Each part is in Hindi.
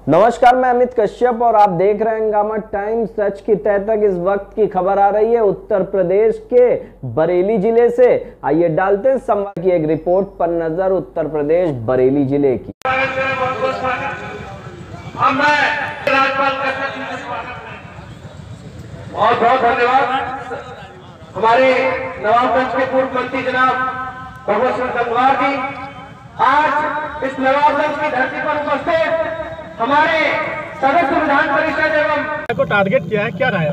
नमस्कार, मैं अमित कश्यप और आप देख रहे हैं हंगामा टाइम्स। सच की तह तक इस वक्त की खबर आ रही है उत्तर प्रदेश के बरेली जिले से। आइए डालते हैं संवाद की एक रिपोर्ट पर नजर उत्तर प्रदेश बरेली जिले की। बहुत बहुत धन्यवाद हमारे नवाबगंज के पूर्व मंत्री जनाब भगवत सिंह गंगवार जी। आज इस नवाबगंज की धरती पर उपस्थित हमारे सदस्य विधान परिषद एवं को टारगेट किया है, क्या राय?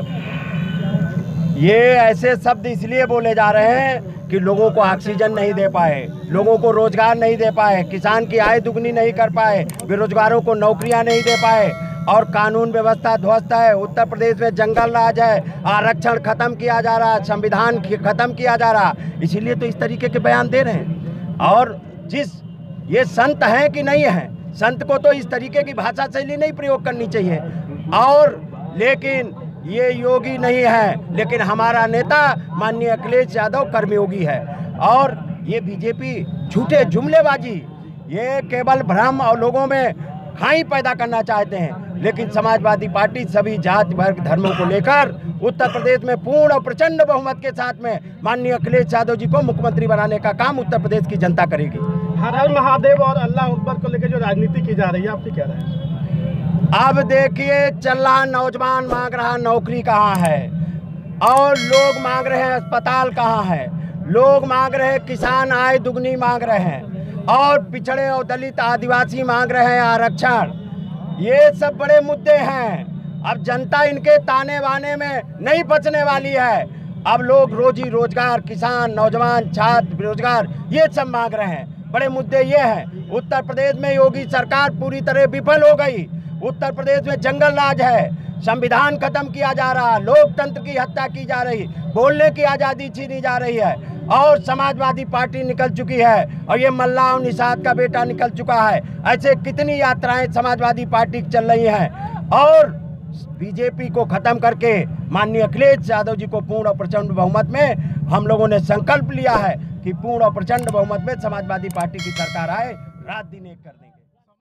ये ऐसे शब्द इसलिए बोले जा रहे हैं कि लोगों को ऑक्सीजन नहीं दे पाए, लोगों को रोजगार नहीं दे पाए, किसान की आय दुगनी नहीं कर पाए, बेरोजगारों को नौकरियां नहीं दे पाए और कानून व्यवस्था ध्वस्त है। उत्तर प्रदेश में जंगल राज है, आरक्षण खत्म किया जा रहा है, संविधान खत्म किया जा रहा, इसीलिए तो इस तरीके के बयान दे रहे हैं। और जिस ये संत हैं कि नहीं है, संत को तो इस तरीके की भाषा शैली नहीं प्रयोग करनी चाहिए। और लेकिन ये योगी नहीं है, लेकिन हमारा नेता माननीय अखिलेश यादव कर्मयोगी है। और ये बीजेपी झूठे जुमलेबाजी, ये केवल भ्रम और लोगों में खाई पैदा करना चाहते हैं। लेकिन समाजवादी पार्टी सभी जाति वर्ग धर्मों को लेकर उत्तर प्रदेश में पूर्ण और प्रचंड बहुमत के साथ में माननीय अखिलेश यादव जी को मुख्यमंत्री बनाने का काम उत्तर प्रदेश की जनता करेगी। हर हर महादेव और अल्लाह अकबर को लेकर जो राजनीति की जा रही है, आपकी क्या राय है? अब देखिए, चल रहा नौजवान मांग रहा नौकरी कहाँ है, और लोग मांग रहे हैं अस्पताल कहाँ है, लोग मांग रहे हैं किसान आय दुगनी मांग रहे हैं, और पिछड़े और दलित आदिवासी मांग रहे हैं आरक्षण। ये सब बड़े मुद्दे हैं। अब जनता इनके ताने बाने में नहीं बचने वाली है। अब लोग रोजी रोजगार, किसान, नौजवान, छात्र, बेरोजगार, ये सब मांग रहे हैं। बड़े मुद्दे ये हैं। उत्तर प्रदेश में योगी सरकार पूरी तरह विफल हो गई। उत्तर प्रदेश में जंगल राज है, संविधान खत्म किया जा रहा, लोकतंत्र की हत्या की जा रही, बोलने की आज़ादी छीनी जा रही है, और समाजवादी पार्टी निकल चुकी है, और ये मल्ला और निषाद का बेटा निकल चुका है। ऐसे कितनी यात्राएं समाजवादी पार्टी की चल रही हैं। और बीजेपी को खत्म करके माननीय अखिलेश यादव जी को पूर्ण और प्रचंड बहुमत में हम लोगों ने संकल्प लिया है कि पूर्ण और प्रचंड बहुमत में समाजवादी पार्टी की सरकार आए, रात दिन एक कर देंगे।